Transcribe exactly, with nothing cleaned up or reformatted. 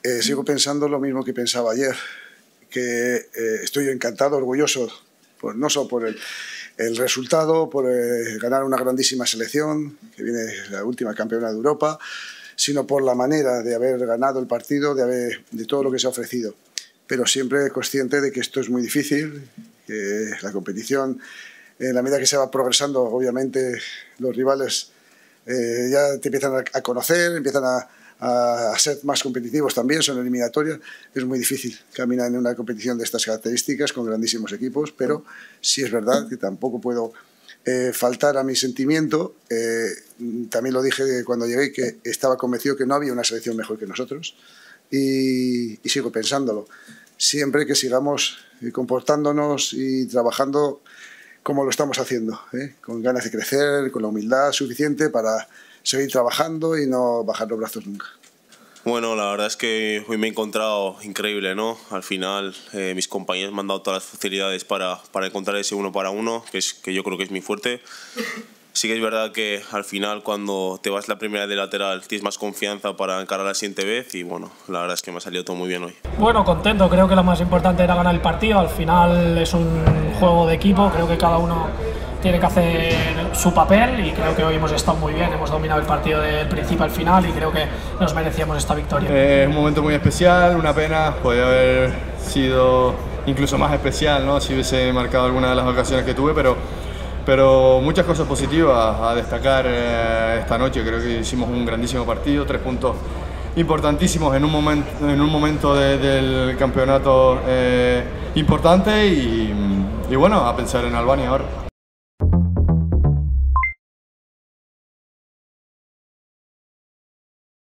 eh, sigo pensando lo mismo que pensaba ayer, que eh, estoy encantado, orgulloso, pues no solo por el, el resultado, por eh, ganar una grandísima selección, que viene la última campeona de Europa, sino por la manera de haber ganado el partido, de, haber, de todo lo que se ha ofrecido. Pero siempre consciente de que esto es muy difícil, que la competición, en la medida que se va progresando, obviamente los rivales eh, ya te empiezan a conocer, empiezan a, a ser más competitivos también, son eliminatorias. Es muy difícil caminar en una competición de estas características con grandísimos equipos, pero sí es verdad que tampoco puedo eh, faltar a mi sentimiento. Eh, también lo dije cuando llegué, que estaba convencido que no había una selección mejor que nosotros, y, y sigo pensándolo. Siempre que sigamos comportándonos y trabajando como lo estamos haciendo, ¿eh? Con ganas de crecer, con la humildad suficiente para seguir trabajando y no bajar los brazos nunca. Bueno, la verdad es que hoy me he encontrado increíble, ¿no? Al final eh, mis compañeros me han dado todas las facilidades para, para encontrar ese uno para uno, que, es, que yo creo que es mi fuerte. Sí que es verdad que al final cuando te vas la primera de lateral tienes más confianza para encarar la siguiente vez y bueno, la verdad es que me ha salido todo muy bien hoy. Bueno, contento, creo que lo más importante era ganar el partido, al final es un juego de equipo, creo que cada uno tiene que hacer su papel y creo que hoy hemos estado muy bien, hemos dominado el partido del principio al final y creo que nos merecíamos esta victoria. Es un momento muy especial, una pena, podría haber sido incluso más especial, ¿no? Si hubiese marcado alguna de las ocasiones que tuve, pero Pero muchas cosas positivas a destacar eh, esta noche. Creo que hicimos un grandísimo partido, tres puntos importantísimos en un momento, en un momento de, del campeonato eh, importante y, y bueno, a pensar en Albania ahora.